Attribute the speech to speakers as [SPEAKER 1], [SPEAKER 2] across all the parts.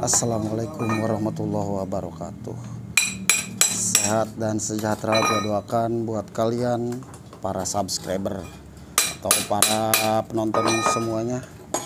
[SPEAKER 1] Assalamualaikum warahmatullahi wabarakatuh. Sehat dan sejahtera gua doakan buat kalian para subscriber atau para penonton semuanya.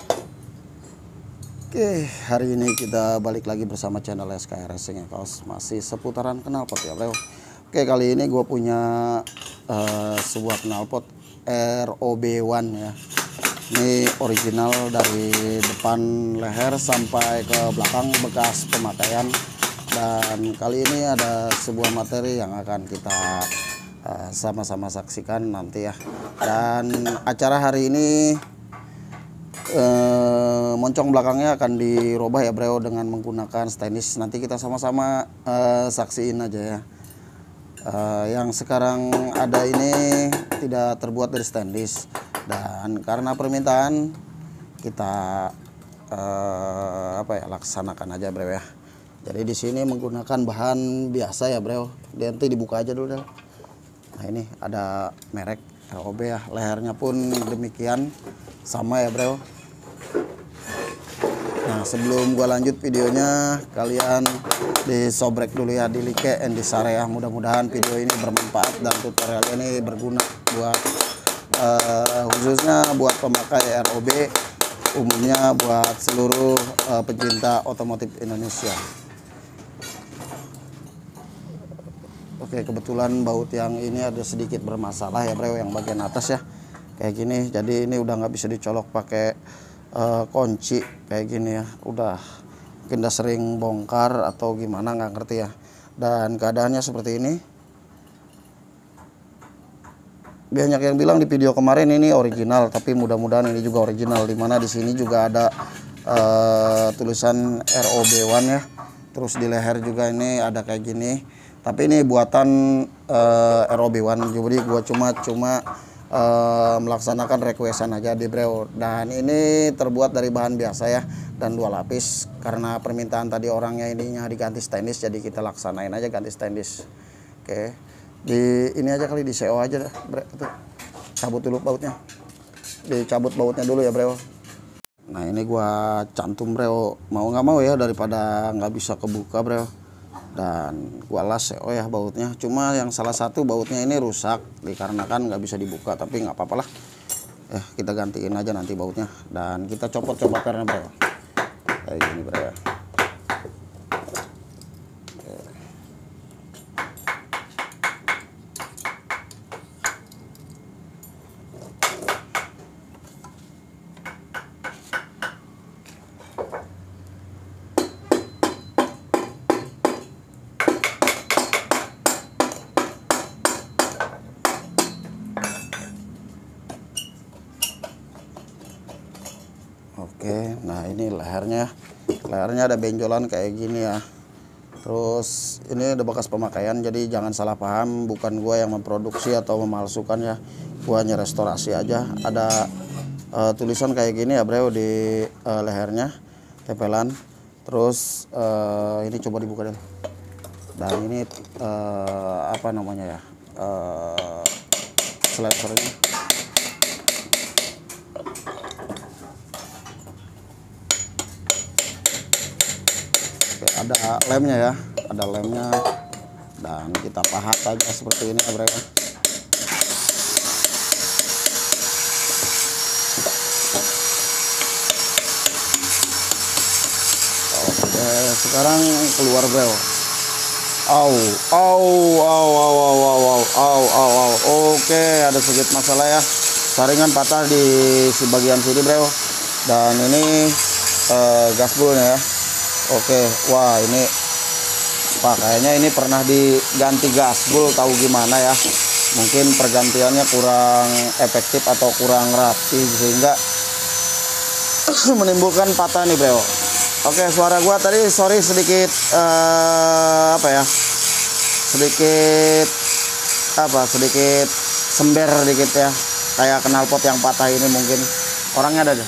[SPEAKER 1] Oke, hari ini kita balik lagi bersama channel SKR Racing ya kaos, masih seputaran knalpot ya bro. Oke, kali ini gue punya sebuah knalpot ROB1 ya. Ini original dari depan leher sampai ke belakang, bekas pemakaian. Dan kali ini ada sebuah materi yang akan kita sama-sama saksikan nanti ya. Dan acara hari ini moncong belakangnya akan dirubah ya bro dengan menggunakan stainless. Nanti kita sama-sama saksiin aja ya. Yang sekarang ada ini tidak terbuat dari stainless, dan karena permintaan kita laksanakan aja bro ya. Jadi di sini menggunakan bahan biasa ya bro. Nanti dibuka aja dulu dah. Nah ini ada merek ROB ya, lehernya pun demikian sama ya bro. Nah sebelum gua lanjut videonya, kalian disobrek dulu ya, di like and di share ya. Mudah-mudahan video ini bermanfaat dan tutorial ini berguna buat khususnya buat pemakai ROB, umumnya buat seluruh pecinta otomotif Indonesia. Oke, kebetulan baut yang ini ada sedikit bermasalah ya bro, yang bagian atas ya kayak gini. Jadi ini udah nggak bisa dicolok pakai kunci kayak gini ya, udah mungkin udah sering bongkar atau gimana nggak ngerti ya. Dan keadaannya seperti ini. Banyak yang bilang di video kemarin ini original, tapi mudah-mudahan ini juga original. Dimana di sini juga ada tulisan ROB1 ya. Terus di leher juga ini ada kayak gini. Tapi ini buatan ROB1. Jadi gua cuma melaksanakan requestan aja di bro. Dan ini terbuat dari bahan biasa ya, dan 2 lapis. Karena permintaan tadi orangnya ininya diganti stainless, jadi kita laksanain aja ganti stainless. Oke, di ini aja kali, di CO aja dah bro. Tuh, cabut dulu bautnya, dicabut bautnya dulu ya bro. Nah ini gua cantum bro, mau nggak mau ya, daripada nggak bisa kebuka bro. Dan gua las CO ya bautnya. Cuma yang salah satu bautnya ini rusak dikarenakan nggak bisa dibuka, tapi nggak apa-apa lah. Kita gantiin aja nanti bautnya, dan kita copot karena bro kayak gini bro ya. Oke, nah ini lehernya ada benjolan kayak gini ya. Terus ini ada bekas pemakaian, jadi jangan salah paham, bukan gua yang memproduksi atau memalsukan ya, gua hanya restorasi aja. Ada tulisan kayak gini ya bro di lehernya, tempelan. Terus ini coba dibuka deh. Dan ini apa namanya ya, slicernya. Ada lemnya ya, ada lemnya, dan kita pahat aja seperti ini ya bro. Oke, sekarang keluar bro. Oke, ada sedikit masalah ya, saringan patah di bagian sini bro. Dan ini gasbulnya ya. Oke, wah ini Pak, kayaknya ini pernah diganti gasbul, tahu gimana ya. Mungkin pergantiannya kurang efektif atau kurang rapi sehingga menimbulkan patah nih bro. Oke, suara gua tadi sorry sedikit sedikit sember dikit ya, kayak knalpot yang patah ini. Mungkin orangnya ada deh.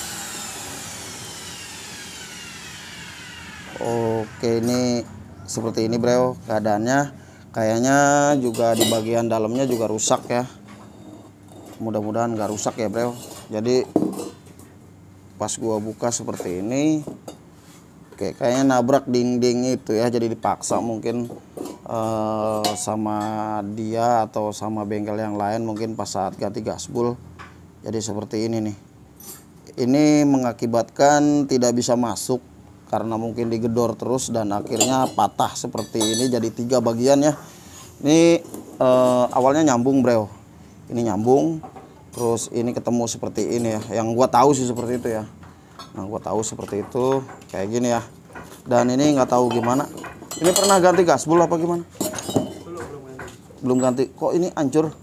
[SPEAKER 1] Oke, ini seperti ini bro keadaannya. Kayaknya juga di bagian dalamnya juga rusak ya. Mudah-mudahan nggak rusak ya bro. Jadi pas gua buka seperti ini, Oke, kayaknya nabrak dinding itu ya, jadi dipaksa mungkin sama dia atau sama bengkel yang lain mungkin pas saat ganti gasbul. Jadi seperti ini nih. Ini mengakibatkan tidak bisa masuk karena mungkin digedor terus dan akhirnya patah seperti ini, jadi 3 bagian ya. Ini awalnya nyambung bro, ini nyambung, terus ini ketemu seperti ini ya. Yang gua tahu sih seperti itu ya. Nah, gua tahu seperti itu kayak gini ya. Dan ini nggak tahu gimana. Ini pernah ganti gasbul apa gimana? Belum ganti. Kok ini hancur?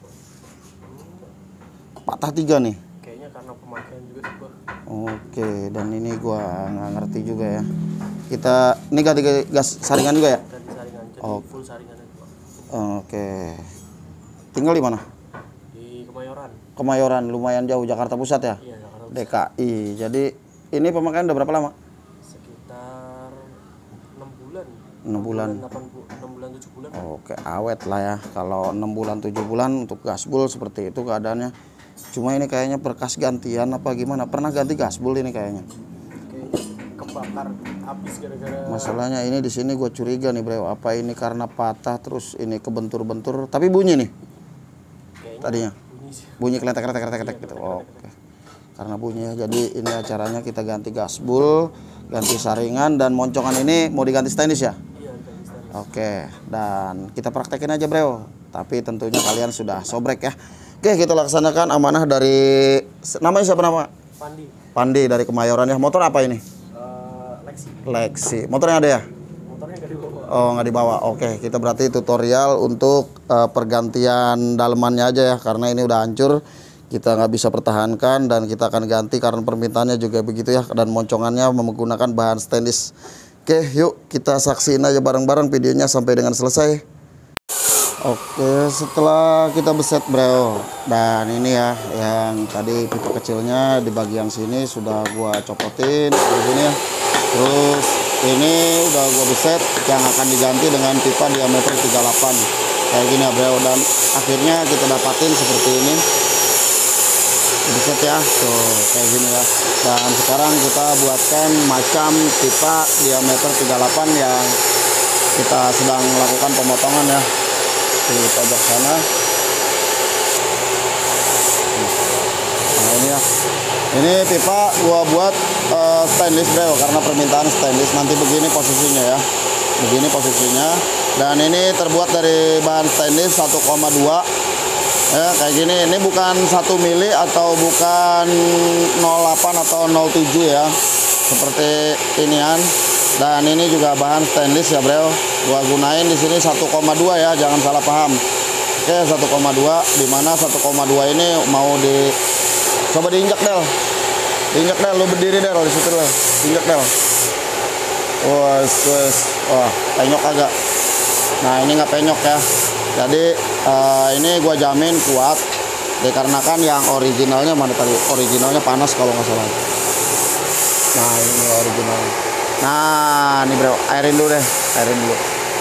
[SPEAKER 1] Patah 3 nih.
[SPEAKER 2] Kayaknya karena pemakaian juga sih, Bang.
[SPEAKER 1] Oke, dan ini gua nggak ngerti juga ya. Kita ini ganti gas saringan juga ya?
[SPEAKER 2] Ganti saringan, jadi full saringan itu, Bang.
[SPEAKER 1] Oke. Tinggal di mana?
[SPEAKER 2] Di Kemayoran.
[SPEAKER 1] Kemayoran, lumayan jauh, Jakarta Pusat ya?
[SPEAKER 2] Iya, Jakarta.
[SPEAKER 1] DKI. Jadi ini pemakaian udah berapa lama?
[SPEAKER 2] Sekitar 6 bulan.
[SPEAKER 1] 6 bulan.
[SPEAKER 2] 6 bulan 7 bulan.
[SPEAKER 1] Oke, awet lah ya. Kalau 6 bulan 7 bulan untuk gasbul seperti itu keadaannya. Cuma ini kayaknya berkas gantian apa gimana? Pernah ganti gasbul ini kayaknya.
[SPEAKER 2] Kayaknya kebakar habis gara-gara.
[SPEAKER 1] Masalahnya ini di sini gue curiga nih bro, apa ini karena patah terus ini kebentur-bentur, tapi bunyi nih.
[SPEAKER 2] Kayaknya
[SPEAKER 1] Tadinya
[SPEAKER 2] bunyi sih.
[SPEAKER 1] bunyi kletek gitu. Oke. Karena bunyi ya. Jadi ini acaranya kita ganti gasbul, ganti saringan, dan moncongan ini mau diganti stainless ya?
[SPEAKER 2] Iya, ganti stainless.
[SPEAKER 1] Oke, dan kita praktekin aja bro. Tapi tentunya kalian sudah sobrek ya. Oke, kita laksanakan amanah dari, namanya siapa nama?
[SPEAKER 2] Pandi.
[SPEAKER 1] Pandi dari Kemayoran ya. Motor apa ini?
[SPEAKER 2] Lexi.
[SPEAKER 1] Lexi. Motornya ada ya?
[SPEAKER 2] Motornya nggak dibawa.
[SPEAKER 1] Oh, nggak dibawa. Oke, kita berarti tutorial untuk pergantian dalemannya aja ya, karena ini udah hancur. Kita nggak bisa pertahankan dan kita akan ganti karena permintaannya juga begitu ya, dan moncongannya menggunakan bahan stainless. Oke, yuk kita saksiin aja bareng-bareng videonya sampai dengan selesai. Oke, setelah kita beset bro, dan ini ya yang tadi pipa kecilnya di bagian sini sudah gua copotin kayak gini ya. Terus ini udah gua beset yang akan diganti dengan pipa diameter 38 kayak gini ya bro, dan akhirnya kita dapatin seperti ini. Beset ya, tuh kayak gini ya. Dan sekarang kita buatkan macam pipa diameter 38 yang kita sedang melakukan pemotongan ya di pojok sana. Nah ini ya, ini pipa gua buat stainless bro, karena permintaan stainless. Nanti begini posisinya ya, begini posisinya. Dan ini terbuat dari bahan stainless 1,2 ya, kayak gini. Ini bukan 1 mili atau bukan 08 atau 07 ya, seperti inian. Dan ini juga bahan stainless ya bro, gua gunain di sini 1,2 ya, jangan salah paham. Oke, 1,2, dimana 1,2 ini mau di coba diinjak Del, diinjak Del, lu berdiri Del di situ Del, injak Del. Wah, penyok agak. Nah ini nggak penyok ya. Jadi ini gua jamin kuat, dikarenakan yang originalnya mana tadi? Originalnya panas kalau nggak salah. Nah ini originalnya. Nah ini bro, airin dulu deh, airin dulu.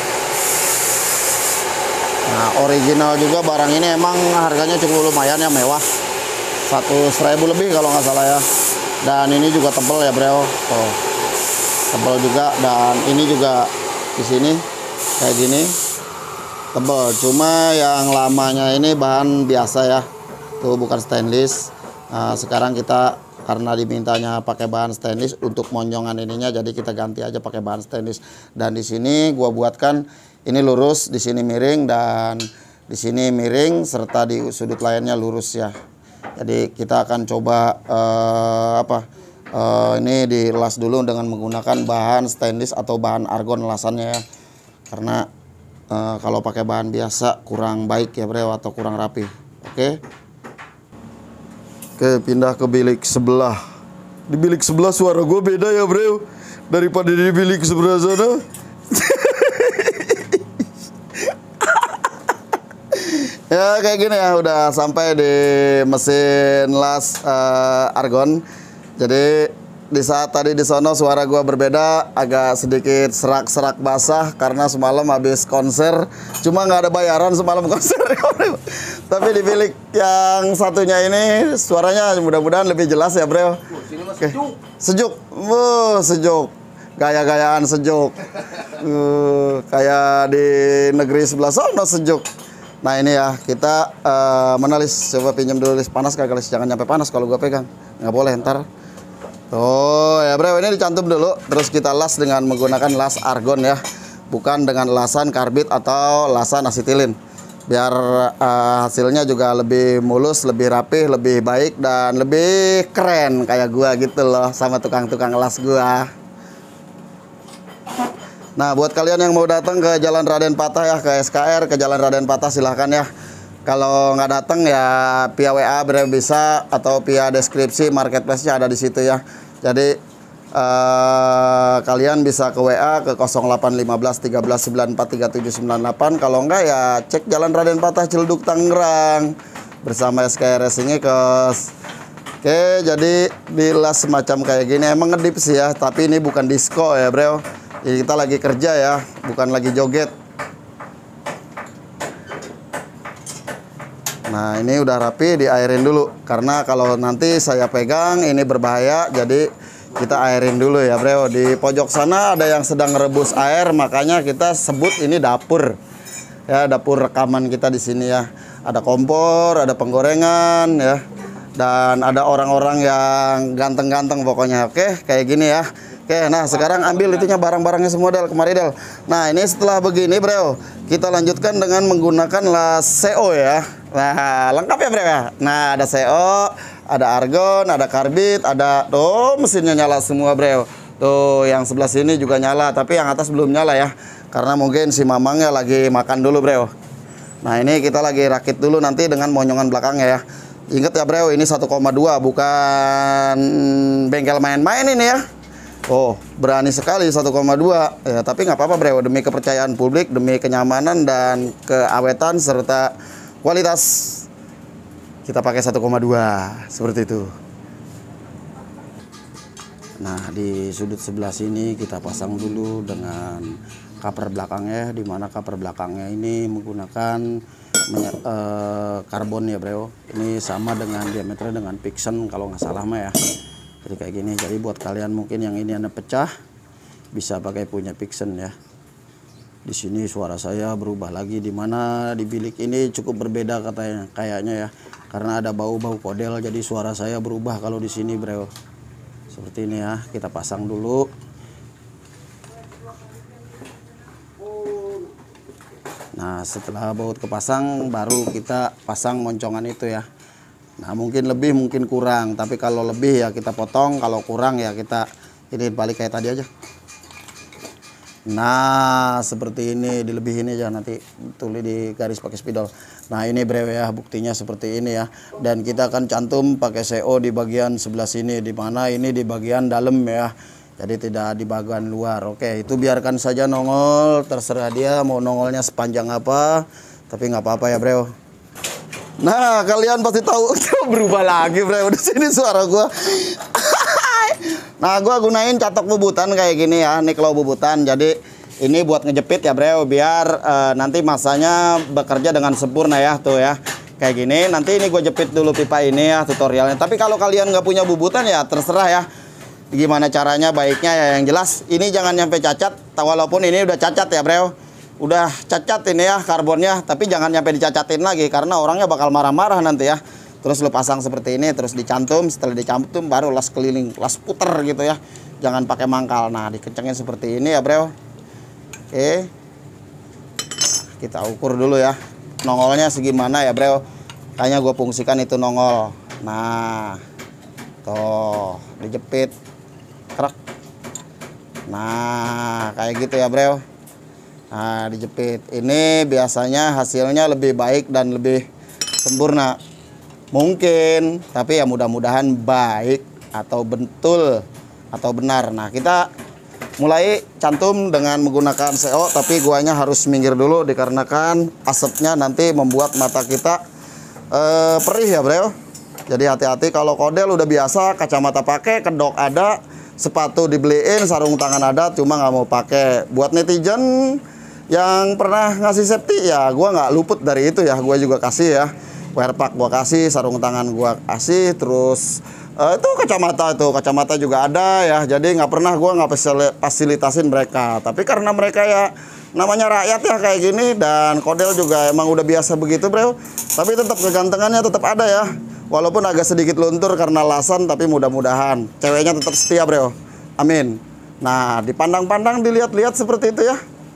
[SPEAKER 1] Nah original juga barang ini emang harganya cukup lumayan ya, mewah. 100.000 lebih kalau nggak salah ya. Dan ini juga tebal ya bro. Oh, tebal juga, dan ini juga di sini kayak gini. Tebal, cuma yang lamanya ini bahan biasa ya, tuh bukan stainless. Nah, sekarang kita karena dimintanya pakai bahan stainless untuk monjongan ininya, jadi kita ganti aja pakai bahan stainless. Dan di sini gua buatkan ini lurus, di sini miring, dan di sini miring, serta di sudut lainnya lurus ya. Jadi kita akan coba ini dilas dulu dengan menggunakan bahan stainless atau bahan argon lasannya ya, karena kalau pakai bahan biasa kurang baik ya bro, atau kurang rapi. Oke, pindah ke bilik sebelah. Di bilik sebelah suara gue beda ya bro, daripada di bilik sebelah sana. Ya kayak gini ya, udah sampai di mesin las argon. Jadi di saat tadi di sono suara gua berbeda, agak sedikit serak-serak basah karena semalam habis konser. Cuma nggak ada bayaran semalam konser. Tapi di bilik yang satunya ini suaranya mudah-mudahan lebih jelas ya bro.
[SPEAKER 2] Sini mas
[SPEAKER 1] Oke.
[SPEAKER 2] sejuk.
[SPEAKER 1] Sejuk, sejuk. Gaya-gayaan sejuk. Kayak di negeri sebelah sana sejuk. Nah ini ya, kita menalis. Coba pinjam dulu list panas kagak list. Jangan nyampe panas kalau gua pegang. Nggak boleh ntar. Tuh ya bro, ini dicantum dulu. Terus kita las dengan menggunakan las argon ya. Bukan dengan lasan karbit atau lasan asetilin. Biar hasilnya juga lebih mulus, lebih rapih, lebih baik, dan lebih keren kayak gua gitu loh, sama tukang-tukang las gua. Nah buat kalian yang mau datang ke Jalan Raden Patah ya, ke SKR, ke Jalan Raden Patah silahkan ya. Kalau nggak datang ya via WA bisa, atau via deskripsi marketplace-nya ada di situ ya. Jadi kalian bisa ke WA ke 0815 13 94 3798. Kalau enggak ya cek Jalan Raden Patah Ciledug Tangerang bersama SKR Racing Ekos. Oke, jadi dilas semacam kayak gini. Emang ngedip sih ya, tapi ini bukan disco ya bro. Jadi kita lagi kerja ya, bukan lagi joget. Nah ini udah rapi, diairin dulu. Karena kalau nanti saya pegang ini berbahaya, jadi kita airin dulu ya bro. Di pojok sana ada yang sedang rebus air, makanya kita sebut ini dapur. Ya, dapur rekaman kita di sini ya. Ada kompor, ada penggorengan ya. Dan ada orang-orang yang ganteng-ganteng pokoknya. Oke, kayak gini ya. Oke, nah sekarang ambil itunya, barang-barangnya semua Del, kemari Del. Nah ini setelah begini bro, kita lanjutkan dengan menggunakan las CO ya. Nah lengkap ya bro ya. Nah ada CO, ada argon, ada karbit, ada tuh mesinnya nyala semua bro. Tuh yang sebelah sini juga nyala, tapi yang atas belum nyala ya. Karena mungkin si mamangnya lagi makan dulu bro. Nah ini kita lagi rakit dulu nanti dengan monyongan belakangnya ya. Ingat ya bro, ini 1,2 bukan bengkel main-main ini ya. Oh, berani sekali 1,2 ya, tapi nggak apa-apa bro, demi kepercayaan publik, demi kenyamanan dan keawetan serta kualitas kita pakai 1,2 seperti itu. Nah, di sudut sebelah sini kita pasang dulu dengan cover belakangnya, di mana cover belakangnya ini menggunakan karbon ya bro. Ini sama dengan diameternya dengan Pixen kalau nggak salah mah ya. Jadi kayak gini. Jadi buat kalian mungkin yang ini ada pecah, bisa pakai punya Pixen ya. Di sini suara saya berubah lagi, di mana di bilik ini cukup berbeda katanya, kayaknya ya. Karena ada bau-bau kodel, jadi suara saya berubah kalau di sini bro. Seperti ini ya. Kita pasang dulu. Nah setelah baut kepasang, baru kita pasang moncongan itu ya. Nah mungkin lebih mungkin kurang, tapi kalau lebih ya kita potong, kalau kurang ya kita ini balik kayak tadi aja. Nah seperti ini, dilebihin aja, nanti tulis di garis pakai spidol. Nah ini bro ya, buktinya seperti ini ya. Dan kita akan cantum pakai CO di bagian sebelah sini, di mana ini di bagian dalam ya. Jadi tidak di bagian luar. Oke, itu biarkan saja nongol, terserah dia mau nongolnya sepanjang apa, tapi nggak apa-apa ya bro. Nah kalian pasti tahu berubah lagi bro, di sini suara gua. Nah gua gunain catok bubutan kayak gini ya, niklo bubutan. Jadi ini buat ngejepit ya bro, biar nanti masanya bekerja dengan sempurna ya, tuh ya. Kayak gini, nanti ini gue jepit dulu pipa ini ya tutorialnya. Tapi kalau kalian nggak punya bubutan ya terserah ya. Gimana caranya baiknya ya, yang jelas ini jangan nyampe cacat. Walaupun ini udah cacat ya bro, udah cacat ini ya karbonnya, tapi jangan nyampe dicacatin lagi karena orangnya bakal marah-marah nanti ya. Terus lu pasang seperti ini, terus dicantum, setelah dicantum baru las keliling, las puter gitu ya, jangan pakai mangkal. Nah dikencengin seperti ini ya bro. Oke, kita ukur dulu ya nongolnya segimana ya bro. Kayaknya gue fungsikan itu nongol. Nah tuh dijepit kerak. Nah kayak gitu ya bro. Nah dijepit ini biasanya hasilnya lebih baik dan lebih sempurna mungkin, tapi ya mudah-mudahan baik atau betul atau benar. Nah kita mulai cantum dengan menggunakan CO, tapi guanya harus minggir dulu dikarenakan asapnya nanti membuat mata kita perih ya bro. Jadi hati-hati, kalau kodel udah biasa, kacamata pakai, kedok ada, sepatu dibeliin, sarung tangan ada, cuma nggak mau pakai. Buat netizen yang pernah ngasih safety ya, gua nggak luput dari itu ya, gua juga kasih ya. Wear pack gua kasih, sarung tangan gua kasih, terus Itu kacamata juga ada ya. Jadi nggak pernah gue nggak fasilitasin mereka. Tapi karena mereka ya namanya rakyat ya kayak gini, dan Kodel juga emang udah biasa begitu bro. Tapi tetap kegantengannya tetap ada ya. Walaupun agak sedikit luntur karena lasan, tapi mudah-mudahan ceweknya tetap setia bro. Amin. Nah, dipandang-pandang, dilihat-lihat seperti itu ya.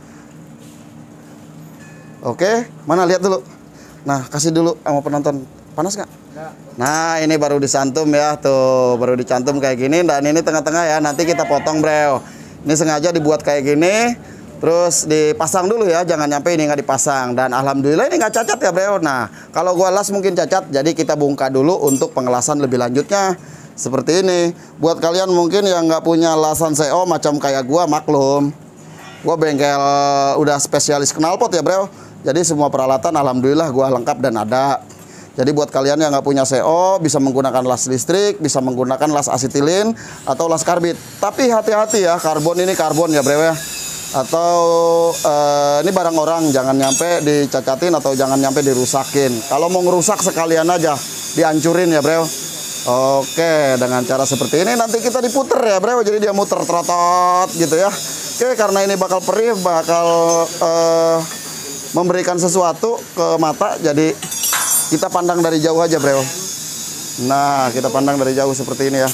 [SPEAKER 1] Oke, mana lihat dulu. Nah, kasih dulu sama penonton. Panas nggak? Nah, ini baru disantum ya, tuh baru dicantum kayak gini, dan ini tengah-tengah ya. Nanti kita potong bro. Ini sengaja dibuat kayak gini, terus dipasang dulu ya. Jangan nyampe ini nggak dipasang. Dan alhamdulillah ini nggak cacat ya bro. Nah, kalau gua las mungkin cacat, jadi kita bongkar dulu untuk pengelasan lebih lanjutnya. Seperti ini. Buat kalian mungkin yang nggak punya lasan CO macam kayak gua, maklum. Gua bengkel udah spesialis knalpot ya bro. Jadi semua peralatan alhamdulillah gua lengkap dan ada. Jadi buat kalian yang nggak punya CO, bisa menggunakan las listrik, bisa menggunakan las asetilin atau las karbit. Tapi hati-hati ya, karbon ini karbon ya bro ya. Atau ini barang orang, jangan nyampe dicacatin atau jangan nyampe dirusakin. Kalau mau ngerusak sekalian aja dihancurin ya bro. Oke, dengan cara seperti ini nanti kita diputer ya bro. Jadi dia muter terotot gitu ya. Oke, karena ini bakal perih, bakal memberikan sesuatu ke mata, jadi kita pandang dari jauh aja bro. Nah, kita pandang dari jauh seperti ini ya.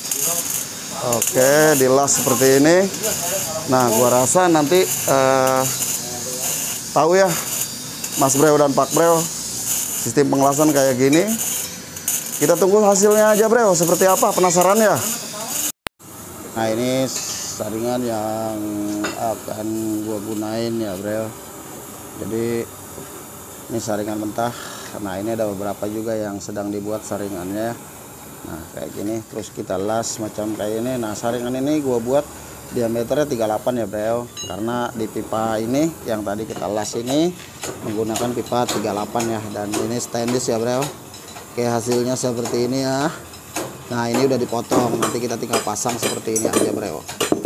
[SPEAKER 1] Oke, dilas seperti ini. Nah, gua rasa nanti tahu ya Mas Bro dan Pak Bro, sistem pengelasan kayak gini. Kita tunggu hasilnya aja bro, seperti apa, penasaran ya? Nah, ini saringan yang akan gua gunain ya bro. Jadi ini saringan mentah. Nah, ini ada beberapa juga yang sedang dibuat saringannya. Nah, kayak gini, terus kita las macam kayak ini. Nah, saringan ini gua buat diameternya 38 ya bro, karena di pipa ini yang tadi kita las ini menggunakan pipa 38 ya, dan ini stainless ya bro. Oke, hasilnya seperti ini ya. Nah, ini udah dipotong, nanti kita tinggal pasang seperti ini aja bro.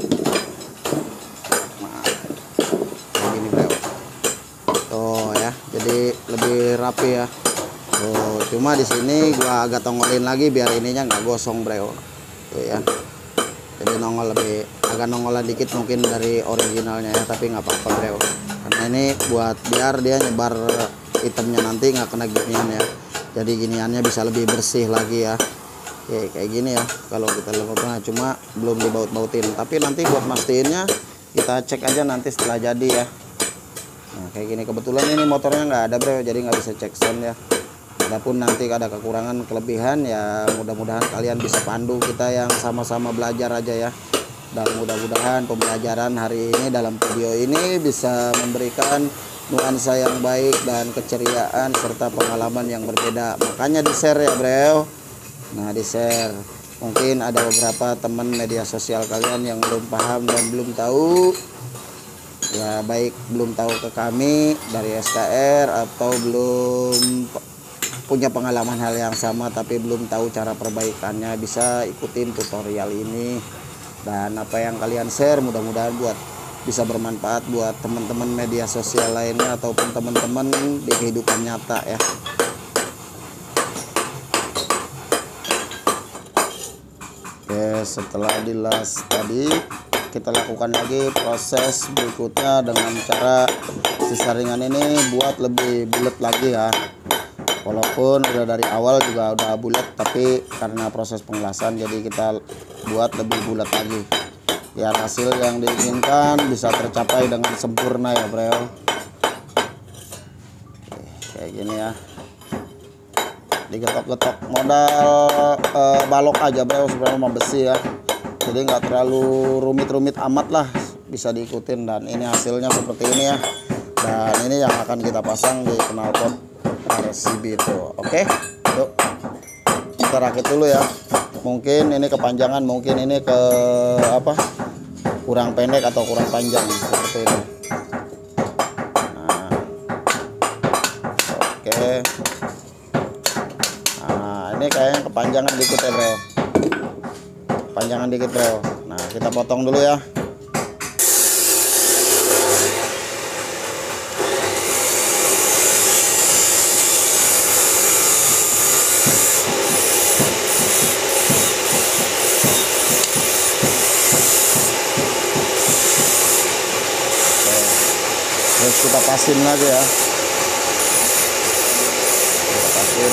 [SPEAKER 1] Nah, kayak gini bro. Tuh ya, jadi lebih rapi ya. Tuh, cuma di sini gua agak tongolin lagi biar ininya nggak gosong bro. Tuh ya. Jadi agak nongolan dikit mungkin dari originalnya ya, tapi nggak apa-apa bro. Karena ini buat biar dia nyebar hitamnya nanti nggak kena ginian ya. Jadi giniannya bisa lebih bersih lagi ya. Oke, kayak gini ya. Kalau kita lakukan cuma belum dibaut-bautin. Tapi nanti buat mastiinnya kita cek aja nanti setelah jadi ya. Nah, kayak gini. Kebetulan ini motornya nggak ada bro, jadi nggak bisa cek sound ya. Adapun nanti ada kekurangan kelebihan ya, mudah-mudahan kalian bisa pandu kita yang sama-sama belajar aja ya. Dan mudah-mudahan pembelajaran hari ini dalam video ini bisa memberikan nuansa yang baik dan keceriaan serta pengalaman yang berbeda. Makanya di share ya bro. Nah, di share. Mungkin ada beberapa teman media sosial kalian yang belum paham dan belum tahu ya, baik belum tahu ke kami dari SKR atau belum punya pengalaman hal yang sama tapi belum tahu cara perbaikannya, bisa ikutin tutorial ini. Dan apa yang kalian share mudah-mudahan bisa bermanfaat buat teman-teman media sosial lainnya ataupun teman-teman di kehidupan nyata ya. Oke, setelah dilas tadi kita lakukan lagi proses berikutnya dengan cara si saringan ini buat lebih bulat lagi ya. Walaupun udah dari awal juga udah bulat, tapi karena proses pengelasan jadi kita buat lebih bulat lagi. Ya, hasil yang diinginkan bisa tercapai dengan sempurna ya bro. Oke, kayak gini ya. Digetok-getok modal balok aja bro, sebenarnya sama besi ya. Jadi nggak terlalu rumit-rumit amat lah, bisa diikutin. Dan ini hasilnya seperti ini ya. Dan ini yang akan kita pasang di knalpot RCB itu. Oke, yuk kita rakit dulu ya. Mungkin ini kepanjangan, mungkin ini ke apa, kurang pendek atau kurang panjang seperti ini. Nah, oke. Nah, ini kayaknya kepanjangan dikit ya bro, panjangan dikit bro. Nah, kita potong dulu ya. Terus kita pasin lagi ya. Kita pasin.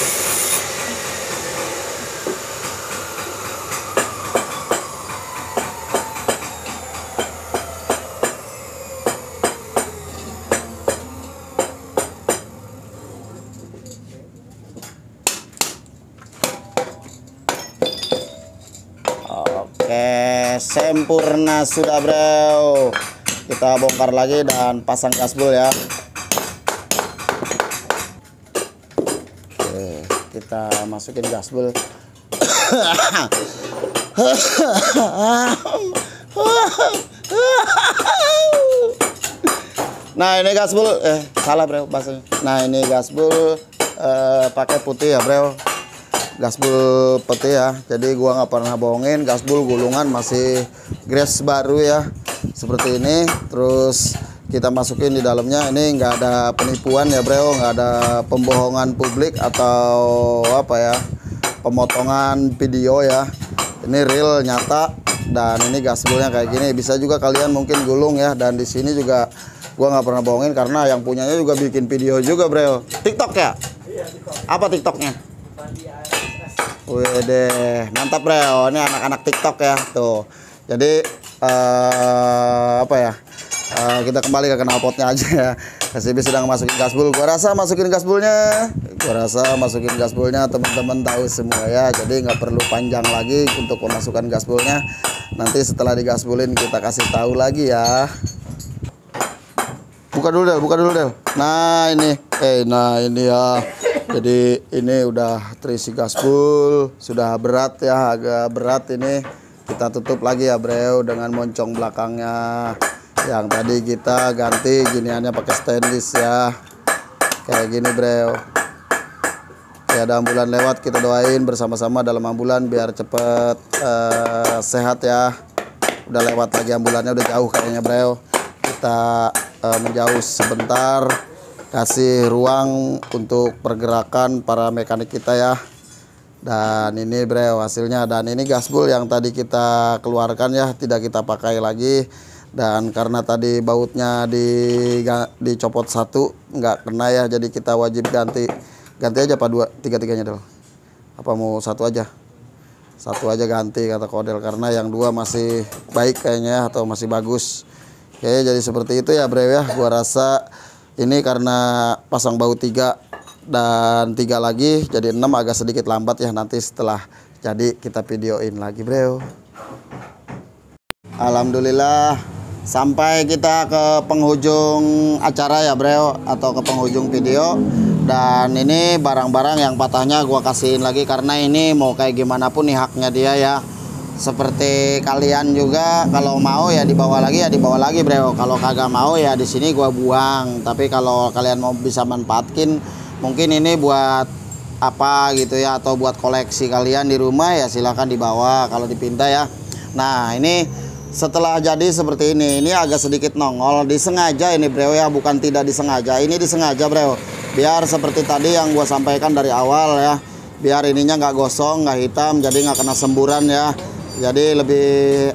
[SPEAKER 1] Oke, sempurna sudah bro. Kita bongkar lagi dan pasang gasbul ya. Oke, kita masukin gasbul. Nah ini gasbul, salah bro bahasanya. Nah ini gasbul pakai putih ya bro. Gasbul putih ya, jadi gua nggak pernah bohongin, gasbul gulungan masih gres baru ya, seperti ini. Terus kita masukin di dalamnya, ini nggak ada penipuan ya bro, nggak ada pembohongan publik atau apa ya, pemotongan video ya. Ini real nyata, dan ini gasbulnya kayak gini. Bisa juga kalian mungkin gulung ya, dan di sini juga gua nggak pernah bohongin karena yang punyanya juga bikin video juga bro. TikTok ya?
[SPEAKER 2] Iya, TikTok.
[SPEAKER 1] Apa TikToknya?
[SPEAKER 2] Fandi ASS.
[SPEAKER 1] Wih deh, mantap bro. Ini anak-anak TikTok ya tuh. Jadi apa ya? Kita kembali ke knalpotnya aja ya. SCB sedang masukin gasbul. Gua rasa masukin gasbulnya. Teman-teman tahu semua ya. Jadi nggak perlu panjang lagi untuk memasukkan gasbulnya. Nanti setelah digasbulin kita kasih tahu lagi ya. Buka dulu Del. Nah ini, nah ini ya. Jadi ini udah terisi gasbul, sudah berat ya, agak berat ini. Kita tutup lagi ya bro dengan moncong belakangnya. Yang tadi kita ganti giniannya pakai stainless ya. Kayak gini bro. Ya ada ambulan lewat, kita doain bersama-sama dalam ambulan biar cepet sehat ya. Udah lewat lagi ambulannya, udah jauh kayaknya bro. Kita menjauh sebentar, kasih ruang untuk pergerakan para mekanik kita ya. Dan ini bro hasilnya, dan ini gasbul yang tadi kita keluarkan ya, tidak kita pakai lagi. Dan karena tadi bautnya dicopot satu nggak kena ya, jadi kita wajib ganti aja apa tiga-tiganya dulu, apa mau satu aja ganti kata Kodel, karena yang dua masih baik kayaknya atau masih bagus. Oke, jadi seperti itu ya bro ya. Gua rasa ini karena pasang baut 3 dan 3 lagi jadi 6 agak sedikit lambat ya. Nanti setelah jadi kita videoin lagi bro. Alhamdulillah sampai kita ke penghujung acara ya bro, atau ke penghujung video. Dan ini barang-barang yang patahnya gua kasihin lagi, karena ini mau kayak gimana pun nih haknya dia ya. Seperti kalian juga kalau mau ya dibawa lagi bro. Kalau kagak mau ya di sini gua buang. Tapi kalau kalian mau bisa manfaatkan, mungkin ini buat apa gitu ya, atau buat koleksi kalian di rumah ya silahkan dibawa kalau dipinta ya. Nah ini setelah jadi seperti ini agak sedikit nongol, disengaja ini bro ya, bukan tidak disengaja. Ini disengaja bro, biar seperti tadi yang gua sampaikan dari awal ya, biar ininya nggak gosong, nggak hitam, jadi nggak kena semburan ya. Jadi lebih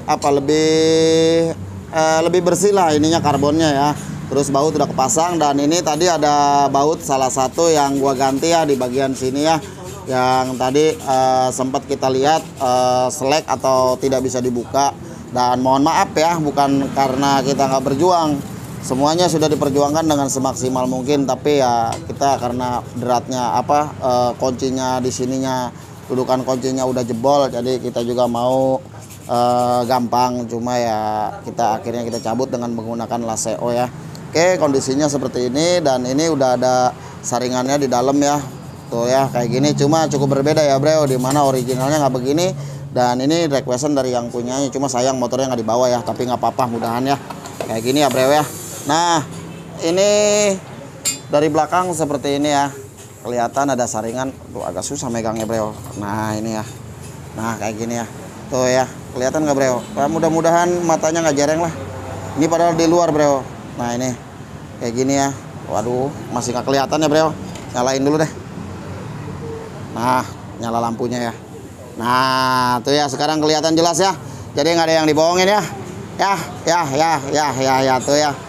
[SPEAKER 1] lebih bersih lah ininya, karbonnya ya. Terus baut udah kepasang, dan ini tadi ada baut salah satu yang gua ganti ya di bagian sini ya, yang tadi sempat kita lihat selek atau tidak bisa dibuka. Dan mohon maaf ya, bukan karena kita nggak berjuang, semuanya sudah diperjuangkan dengan semaksimal mungkin, tapi ya kita karena beratnya kuncinya di sininya, dudukan kuncinya udah jebol, jadi kita juga mau gampang, cuma ya akhirnya kita cabut dengan menggunakan laseo ya. Oke, kondisinya seperti ini, dan ini udah ada saringannya di dalam ya, tuh ya kayak gini. Cuma cukup berbeda ya bro, dimana originalnya nggak begini, dan ini requestan dari yang punyanya. Cuma sayang motornya nggak dibawa ya, tapi nggak apa-apa, mudahan ya kayak gini ya bro ya. Nah ini dari belakang seperti ini ya, kelihatan ada saringan. Tuh agak susah megangnya bro. Nah ini ya, nah kayak gini ya, tuh ya kelihatan nggak bro? Mudah-mudahan matanya nggak jereng lah, ini padahal di luar bro. Nah ini kayak gini ya, waduh masih nggak kelihatan ya bro. Nyalain dulu deh. Nah nyala lampunya ya. Nah tuh ya, sekarang kelihatan jelas ya, jadi nggak ada yang dibohongin ya. Ya tuh ya.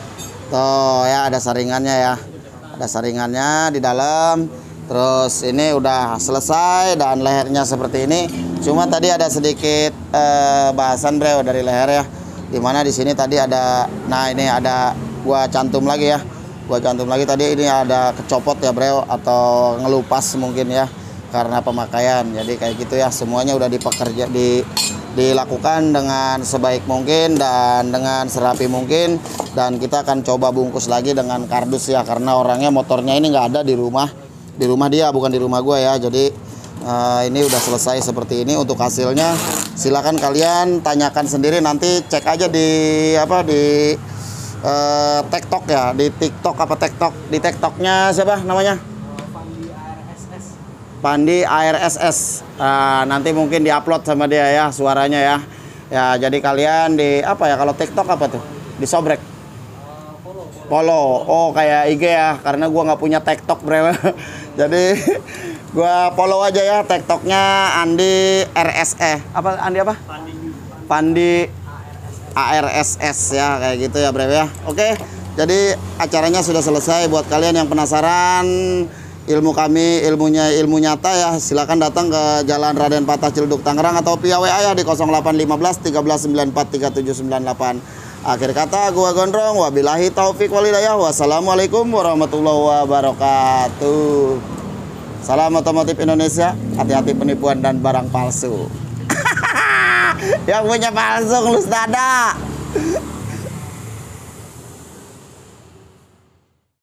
[SPEAKER 1] Tuh ya, ada saringannya ya. Ada saringannya di dalam. Terus ini udah selesai dan lehernya seperti ini. Cuma tadi ada sedikit bahasan bro dari leher ya. Dimana di sini tadi ada, nah ini ada gua cantum lagi ya. Gua cantum lagi tadi ini ada kecopot ya bro, atau ngelupas mungkin ya karena pemakaian. Jadi kayak gitu ya, semuanya udah dilakukan dengan sebaik mungkin dan dengan serapi mungkin, dan kita akan coba bungkus lagi dengan kardus ya, karena orangnya motornya ini nggak ada di rumah dia, bukan di rumah gua ya. Jadi ini udah selesai seperti ini. Untuk hasilnya silakan kalian tanyakan sendiri, nanti cek aja di apa, di TikTok ya, di TikTok apa TikTok, di TikToknya siapa namanya,
[SPEAKER 2] Pandi ARSS.
[SPEAKER 1] Pandi ARSS. Nanti mungkin diupload sama dia ya suaranya ya. Ya jadi kalian di apa ya, kalau TikTok apa tuh? Di Sobrek. Follow. Oh kayak IG ya, karena gua nggak punya TikTok bro. Jadi gua follow aja ya TikToknya Andi RSE. Apa Andi apa? Pandi ARSS ya, kayak gitu ya bro ya. Oke. Jadi acaranya sudah selesai. Buat kalian yang penasaran ilmu kami, ilmu nyata ya, silakan datang ke Jalan Raden Patah Ciledug Tangerang atau via WA ya di 0815 1394 3798. Akhir kata gua Gondrong, wabillahi taufik walhidayah. Wassalamualaikum warahmatullahi wabarakatuh. Salam otomotif Indonesia, hati-hati penipuan dan barang palsu. Yang punya palsu ngelus dada.